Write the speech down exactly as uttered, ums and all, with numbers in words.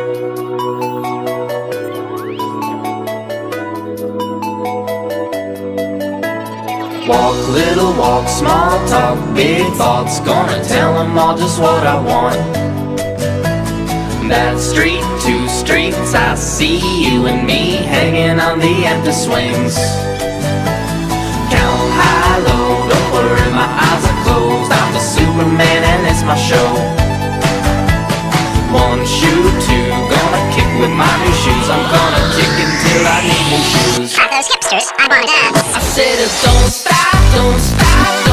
Walk, little walk, small talk, big thoughts. Gonna tell them all just what I want. That street, two streets, I see you and me hanging on the empty swings. Count high, low, don't worry, my eyes are closed. I'm the Superman and it's my show. One shoe, two, gonna kick with my new shoes. I'm gonna kick until I need new shoes. Are those hipsters? I wanna dance. I said, don't stop, don't stop.